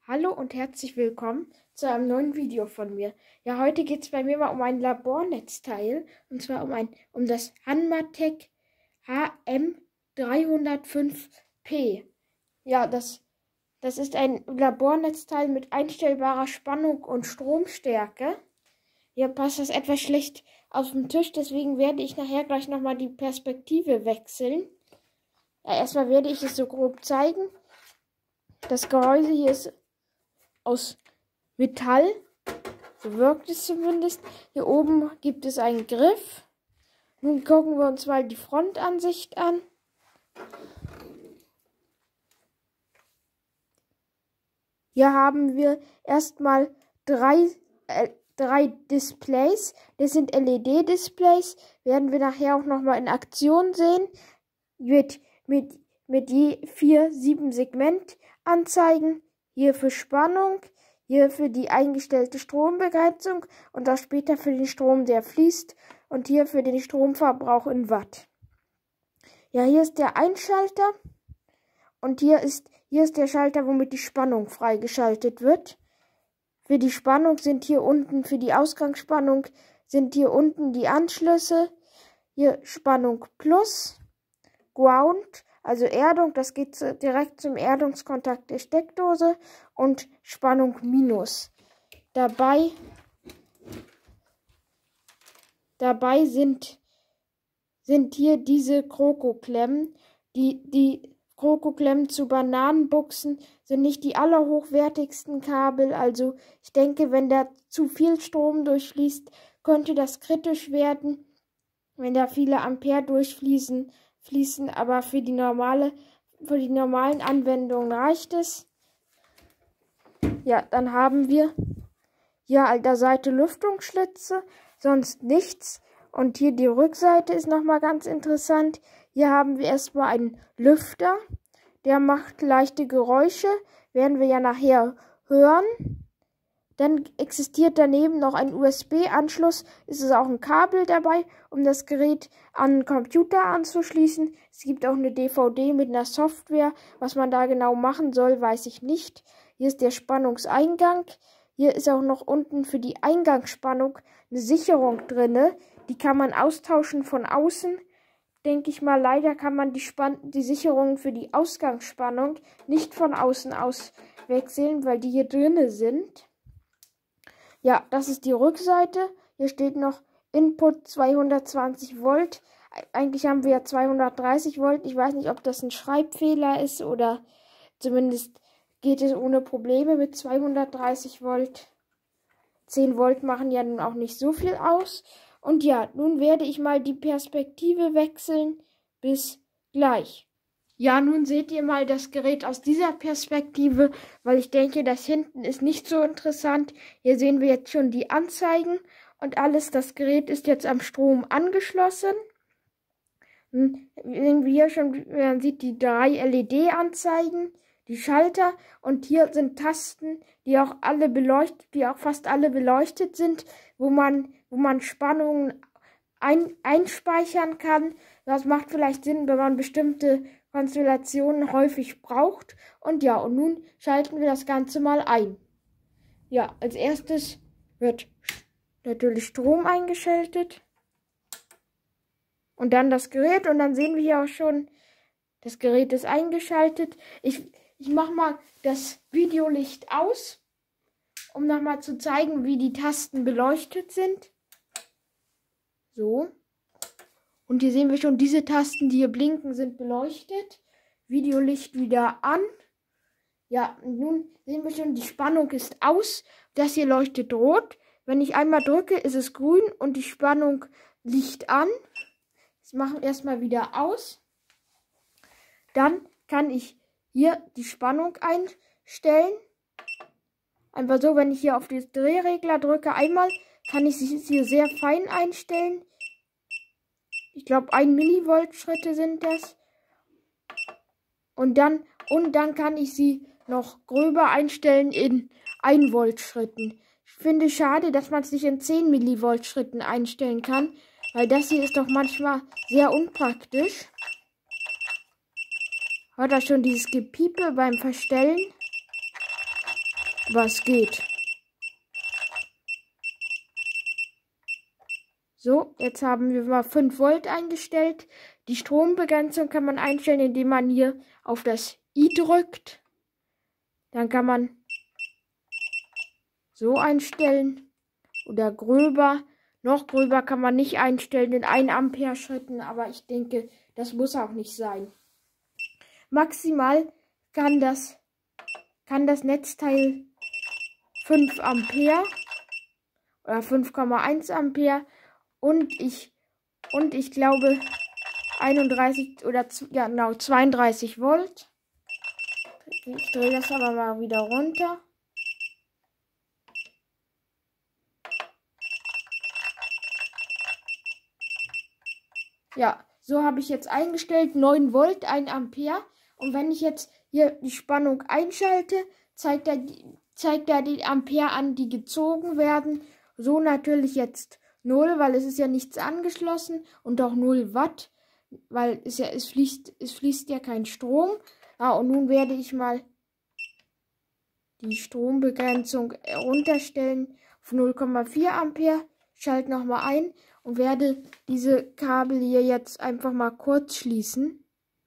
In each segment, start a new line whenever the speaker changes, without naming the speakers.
Hallo und herzlich willkommen zu einem neuen Video von mir. Ja, heute geht es bei mir mal um ein Labornetzteil, und zwar um das Hanmatech HM305P. Ja, das ist ein Labornetzteil mit einstellbarer Spannung und Stromstärke. Hier passt das etwas schlecht auf den Tisch, deswegen werde ich nachher gleich nochmal die Perspektive wechseln. Ja, erstmal werde ich es so grob zeigen. Das Gehäuse hier ist aus Metall, so wirkt es zumindest. Hier oben gibt es einen Griff. Nun gucken wir uns mal die Frontansicht an. Hier haben wir erstmal drei Displays. Das sind LED-Displays. Werden wir nachher auch nochmal in Aktion sehen. Mit je 4 7-Segment-Anzeigen. Hier für Spannung, hier für die eingestellte Strombegrenzung und auch später für den Strom, der fließt, und hier für den Stromverbrauch in Watt. Ja, hier ist der Einschalter und hier ist der Schalter, womit die Spannung freigeschaltet wird. Für die Spannung sind hier unten, für die Ausgangsspannung sind hier unten die Anschlüsse. Hier Spannung Plus, Ground, also Erdung, das geht direkt zum Erdungskontakt der Steckdose, und Spannung Minus. Dabei sind hier diese Kroko-Klemmen. Die Kroko-Klemmen zu Bananenbuchsen sind nicht die allerhochwertigsten Kabel. Also ich denke, wenn da zu viel Strom durchfließt, könnte das kritisch werden, wenn da viele Ampere durchfließen. Aber für die normalen Anwendungen reicht es. Ja, dann haben wir hier an der Seite Lüftungsschlitze, sonst nichts. Und hier die Rückseite ist nochmal ganz interessant. Hier haben wir erstmal einen Lüfter, der macht leichte Geräusche, werden wir ja nachher hören. Dann existiert daneben noch ein USB-Anschluss. Es ist auch ein Kabel dabei, um das Gerät an den Computer anzuschließen. Es gibt auch eine DVD mit einer Software. Was man da genau machen soll, weiß ich nicht. Hier ist der Spannungseingang. Hier ist auch noch unten für die Eingangsspannung eine Sicherung drin. Die kann man austauschen von außen. Denke ich mal, leider kann man die Sicherungen für die Ausgangsspannung nicht von außen auswechseln, weil die hier drin sind. Ja, das ist die Rückseite. Hier steht noch Input 220 Volt. Eigentlich haben wir ja 230 Volt. Ich weiß nicht, ob das ein Schreibfehler ist oder zumindest geht es ohne Probleme mit 230 Volt. 10 Volt machen ja nun auch nicht so viel aus. Und ja, nun werde ich mal die Perspektive wechseln. Bis gleich. Ja, nun seht ihr mal das Gerät aus dieser Perspektive, weil ich denke, das hinten ist nicht so interessant. Hier sehen wir jetzt schon die Anzeigen und alles. Das Gerät ist jetzt am Strom angeschlossen. Man sieht die 3 LED-Anzeigen, die Schalter, und hier sind Tasten, die auch fast alle beleuchtet sind, wo man Spannungen einspeichern kann. Das macht vielleicht Sinn, wenn man bestimmte Konstellationen häufig braucht. Und ja, und nun schalten wir das Ganze mal ein. Ja, als erstes wird natürlich Strom eingeschaltet. Und dann das Gerät, und dann sehen wir hier auch schon, das Gerät ist eingeschaltet. Ich mache mal das Videolicht aus, um nochmal zu zeigen, wie die Tasten beleuchtet sind. So. Und hier sehen wir schon, diese Tasten, die hier blinken, sind beleuchtet. Videolicht wieder an. Ja, nun sehen wir schon, die Spannung ist aus. Das hier leuchtet rot. Wenn ich einmal drücke, ist es grün und die Spannung liegt an. Das machen wir erstmal wieder aus. Dann kann ich hier die Spannung einstellen. Einfach so, wenn ich hier auf den Drehregler drücke, einmal kann ich sie hier sehr fein einstellen. Ich glaube, 1 Millivolt Schritte sind das. Und dann kann ich sie noch gröber einstellen in 1 Volt Schritten. Ich finde es schade, dass man es nicht in 10 Millivolt Schritten einstellen kann, weil das hier ist doch manchmal sehr unpraktisch. Hört ihr schon dieses Gepiepe beim Verstellen? Was geht? So, jetzt haben wir mal 5 Volt eingestellt. Die Strombegrenzung kann man einstellen, indem man hier auf das I drückt. Dann kann man so einstellen oder gröber. Noch gröber kann man nicht einstellen in 1 Ampere Schritten, aber ich denke, das muss auch nicht sein. Maximal kann das Netzteil 5 Ampere oder 5,1 Ampere und ich glaube 31 oder ja, genau 32 Volt. Ich drehe das aber mal wieder runter. Ja, so habe ich jetzt eingestellt, 9 Volt, 1 Ampere. Und wenn ich jetzt hier die Spannung einschalte, zeigt er die Ampere an, die gezogen werden. So natürlich jetzt 0, weil es ist ja nichts angeschlossen und auch 0 Watt, weil es fließt ja kein Strom. Ja, und nun werde ich mal die Strombegrenzung runterstellen auf 0,4 Ampere. Schalte nochmal ein und werde diese Kabel hier jetzt einfach mal kurz schließen.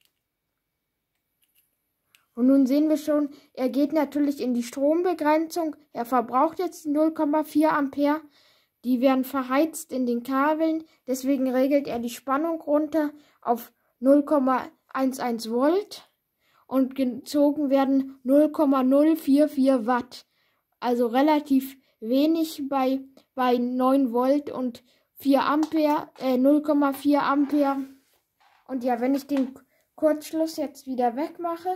Und nun sehen wir schon, er geht natürlich in die Strombegrenzung. Er verbraucht jetzt 0,4 Ampere. Die werden verheizt in den Kabeln. Deswegen regelt er die Spannung runter auf 0,11 Volt. Und gezogen werden 0,044 Watt. Also relativ wenig bei 9 Volt und 4 Ampere, 0,4 Ampere. Und ja, wenn ich den Kurzschluss jetzt wieder wegmache,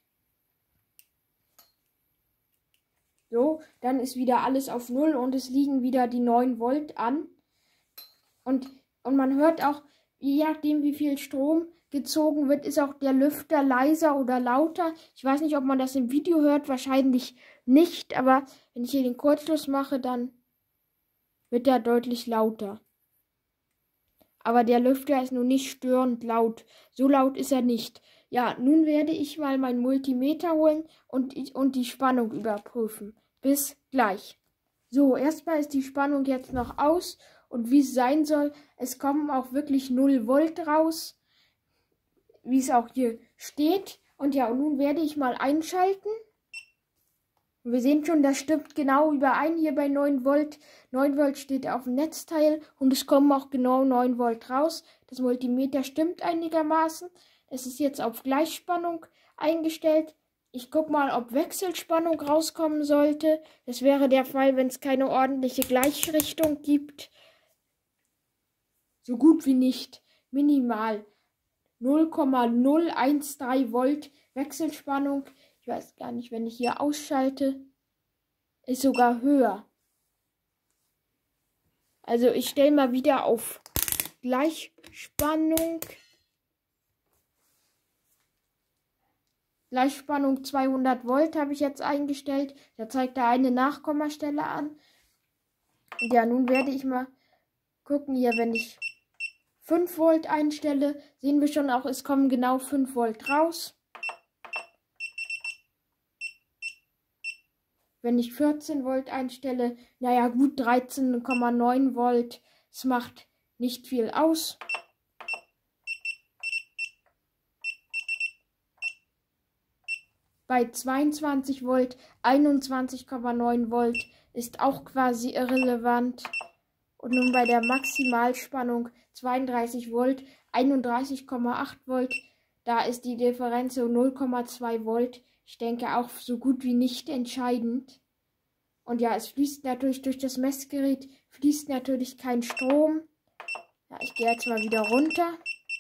so, dann ist wieder alles auf 0 und es liegen wieder die 9 Volt an. Und man hört auch, je nachdem wie viel Strom gezogen wird, ist auch der Lüfter leiser oder lauter. Ich weiß nicht, ob man das im Video hört, wahrscheinlich nicht, aber wenn ich hier den Kurzschluss mache, dann wird er deutlich lauter. Aber der Lüfter ist nun nicht störend laut. So laut ist er nicht. Ja, nun werde ich mal mein Multimeter holen und die Spannung überprüfen. Bis gleich. So, erstmal ist die Spannung jetzt noch aus. Und wie es sein soll, es kommen auch wirklich 0 Volt raus. Wie es auch hier steht. Und ja, und nun werde ich mal einschalten. Und wir sehen schon, das stimmt genau überein hier bei 9 Volt. 9 Volt steht auf dem Netzteil und es kommen auch genau 9 Volt raus. Das Multimeter stimmt einigermaßen. Es ist jetzt auf Gleichspannung eingestellt. Ich gucke mal, ob Wechselspannung rauskommen sollte. Das wäre der Fall, wenn es keine ordentliche Gleichrichtung gibt. So gut wie nicht. Minimal 0,013 Volt Wechselspannung. Ich weiß gar nicht, wenn ich hier ausschalte, ist sogar höher. Also ich stelle mal wieder auf Gleichspannung. Gleichspannung 200 Volt habe ich jetzt eingestellt. Da zeigt er eine Nachkommastelle an. Und ja, nun werde ich mal gucken hier, wenn ich 5 Volt einstelle, sehen wir schon auch, es kommen genau 5 Volt raus. Wenn ich 14 Volt einstelle, naja gut, 13,9 Volt, es macht nicht viel aus. Bei 22 Volt, 21,9 Volt ist auch quasi irrelevant. Und nun bei der Maximalspannung 32 Volt, 31,8 Volt, da ist die Differenz so 0,2 Volt. Ich denke auch so gut wie nicht entscheidend. Und ja, es fließt natürlich durch das Messgerät, fließt natürlich kein Strom. Ja, ich gehe jetzt mal wieder runter.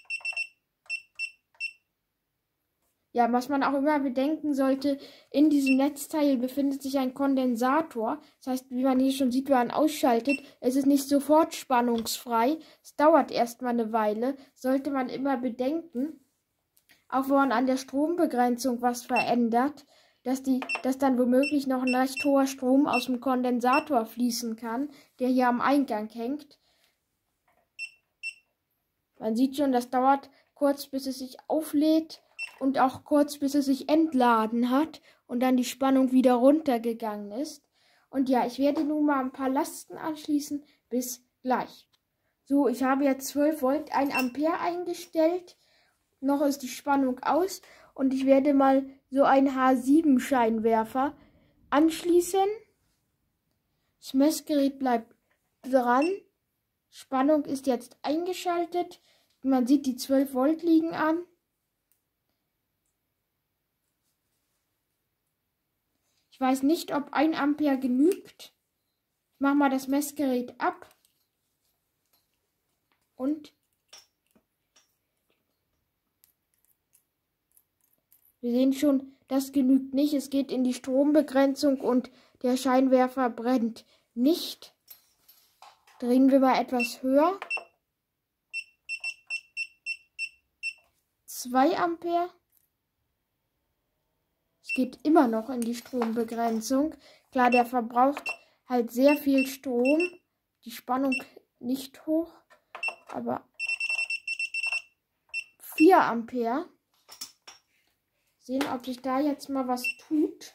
Ja, was man auch immer bedenken sollte, in diesem Netzteil befindet sich ein Kondensator. Das heißt, wie man hier schon sieht, wenn man ausschaltet, es ist nicht sofort spannungsfrei. Es dauert erstmal eine Weile. Sollte man immer bedenken, auch wenn man an der Strombegrenzung was verändert, dass dann womöglich noch ein recht hoher Strom aus dem Kondensator fließen kann, der hier am Eingang hängt. Man sieht schon, das dauert kurz, bis es sich auflädt. Und auch kurz, bis es sich entladen hat. und dann die Spannung wieder runtergegangen ist. Und ja, ich werde nun mal ein paar Lasten anschließen. Bis gleich. So, ich habe jetzt 12 Volt, 1 Ampere eingestellt. Noch ist die Spannung aus. Und ich werde mal so einen H7-Scheinwerfer anschließen. Das Messgerät bleibt dran. Spannung ist jetzt eingeschaltet. Man sieht, die 12 Volt liegen an. Ich weiß nicht, ob 1 Ampere genügt. Ich mache mal das Messgerät ab. Und wir sehen schon, das genügt nicht. Es geht in die Strombegrenzung und der Scheinwerfer brennt nicht. Drehen wir mal etwas höher. 2 Ampere. Es geht immer noch in die Strombegrenzung. Klar, der verbraucht halt sehr viel Strom. Die Spannung nicht hoch, aber 4 Ampere. Sehen, ob sich da jetzt mal was tut.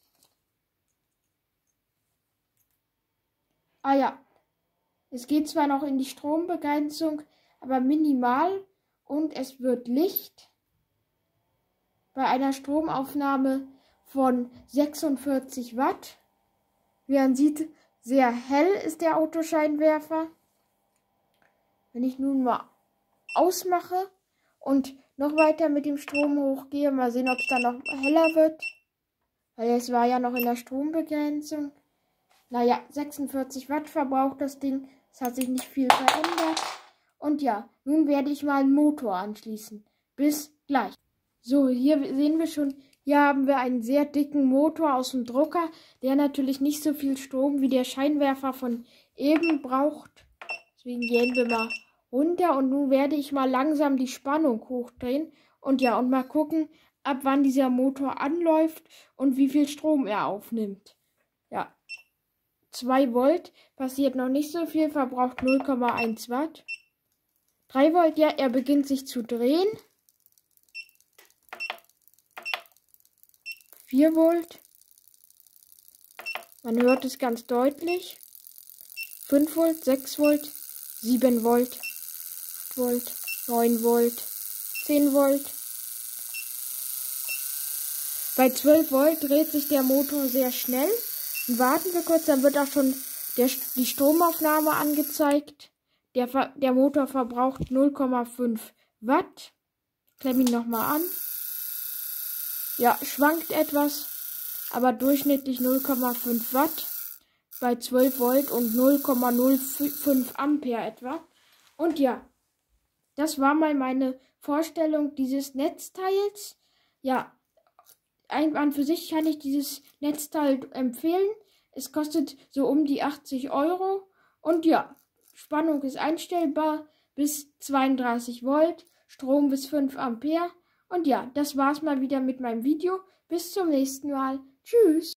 Ah ja, es geht zwar noch in die Strombegrenzung, aber minimal und es wird Licht. Bei einer Stromaufnahme von 46 Watt. Wie man sieht, sehr hell ist der Autoscheinwerfer. Wenn ich nun mal ausmache und noch weiter mit dem Strom hochgehe, mal sehen, ob es dann noch heller wird. Weil es war ja noch in der Strombegrenzung. Naja, 46 Watt verbraucht das Ding. Es hat sich nicht viel verändert. Und ja, nun werde ich mal einen Motor anschließen. Bis gleich. So, hier sehen wir schon, hier haben wir einen sehr dicken Motor aus dem Drucker, der natürlich nicht so viel Strom wie der Scheinwerfer von eben braucht. Deswegen gehen wir mal runter und nun werde ich mal langsam die Spannung hochdrehen. Und ja, und mal gucken, ab wann dieser Motor anläuft und wie viel Strom er aufnimmt. Ja, 2 Volt, passiert noch nicht so viel, verbraucht 0,1 Watt. 3 Volt, ja, er beginnt sich zu drehen. 4 Volt. Man hört es ganz deutlich. 5 Volt, 6 Volt, 7 Volt, 8 Volt, 9 Volt, 10 Volt. Bei 12 Volt dreht sich der Motor sehr schnell. Und warten wir kurz, dann wird auch schon die Stromaufnahme angezeigt. Der Motor verbraucht 0,5 Watt. Klemme ihn nochmal an. Ja, schwankt etwas, aber durchschnittlich 0,5 Watt bei 12 Volt und 0,05 Ampere etwa. Und ja, das war mal meine Vorstellung dieses Netzteils. Ja, an für sich kann ich dieses Netzteil empfehlen. Es kostet so um die 80 Euro. Und ja, Spannung ist einstellbar bis 32 Volt, Strom bis 5 Ampere. Und ja, das war's mal wieder mit meinem Video. Bis zum nächsten Mal. Tschüss.